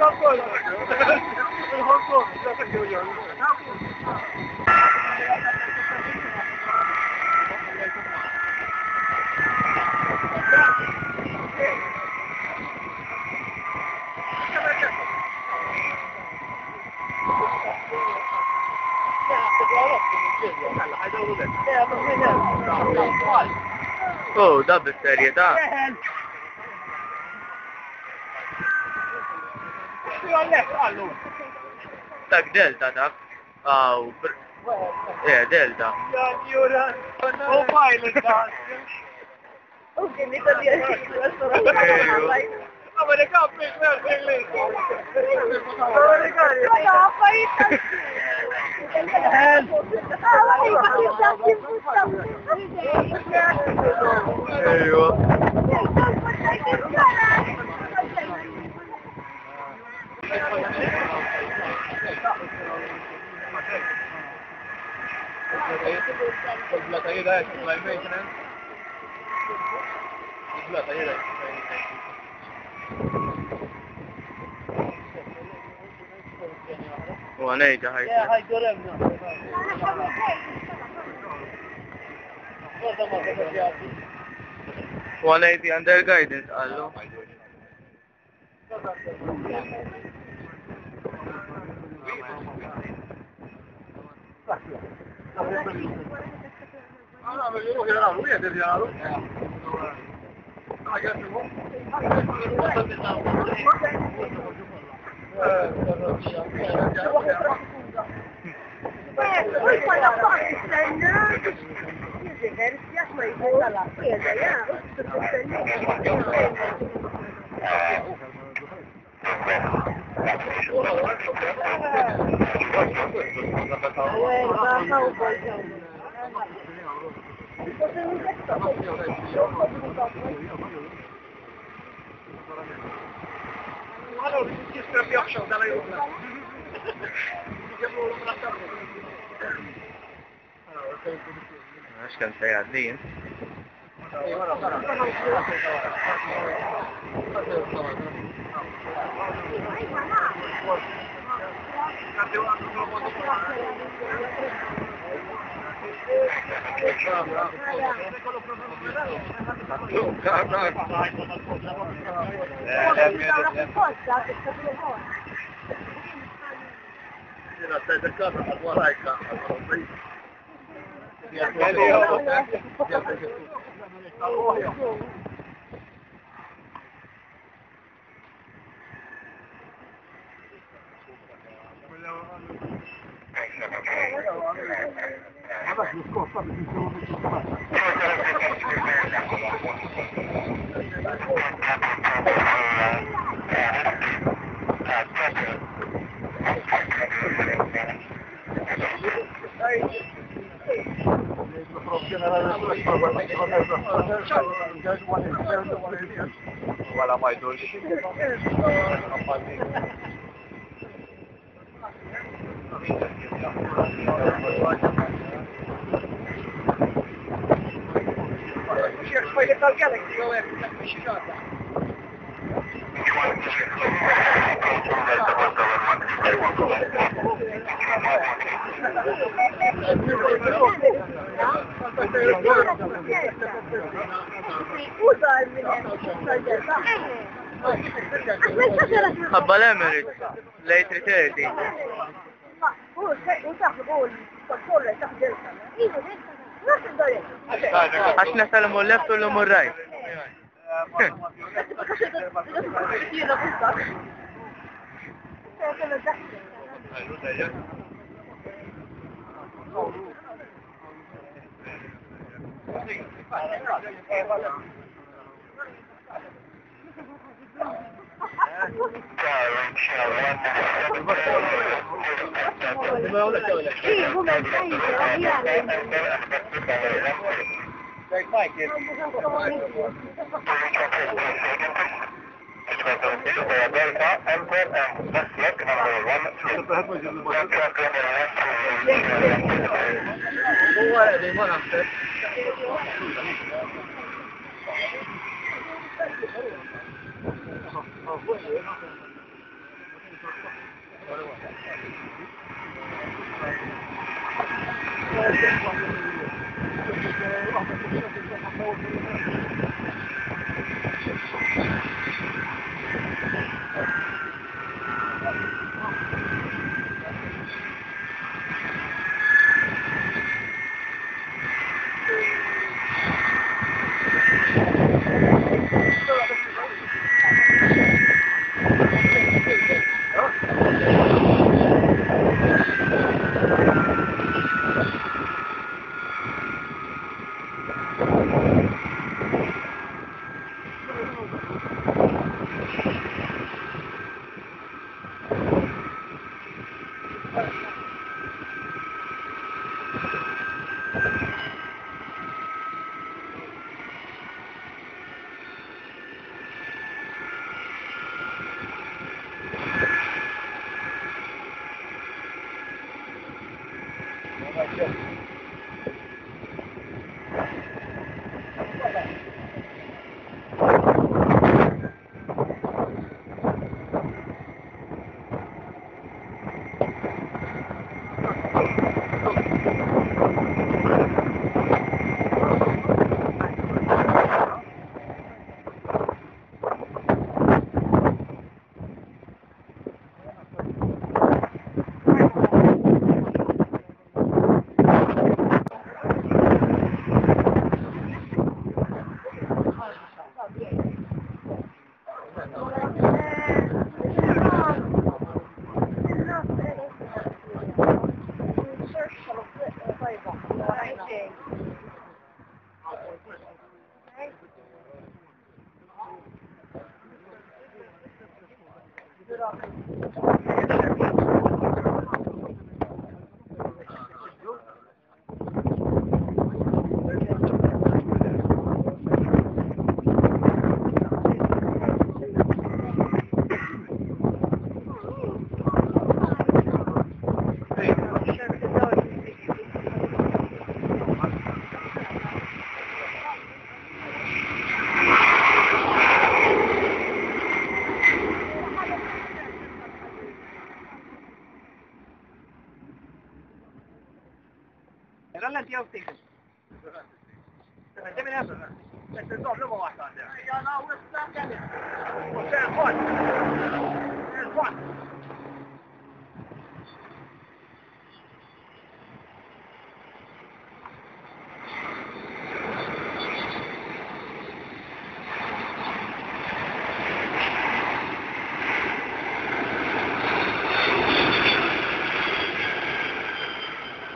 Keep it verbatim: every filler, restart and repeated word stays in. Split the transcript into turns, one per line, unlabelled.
Oh, da b'serjetà. Dak Delta dak. Aw, eh, Delta.
Oh, pilot dak.
Okay, niet dat je restaurant
Ah, maar dat kan niet meer tegen.
ايوه ونيجا هاي
هاي جربنا
one eighty under guidance allo
Ah, ma io che era lui è deviato. Ah, che
poi quando poi sia poi dalla chiesa, ya,
allora si strappiaccia dalla Juve.
ايش كان سيعدين
La stai del caso a tua laica.
ولا ما يدوش
Poi le calcate che dove è appicciccata.
ابا الاميريتس ال إيه ثري ثيرتي عشان سلموا اللفت ولا الرايت
Rallenti autentico. Mettemi adesso. Questo è il doppio come va a stare? Ja, nou, dat staat er. Wat zijn het? Wat?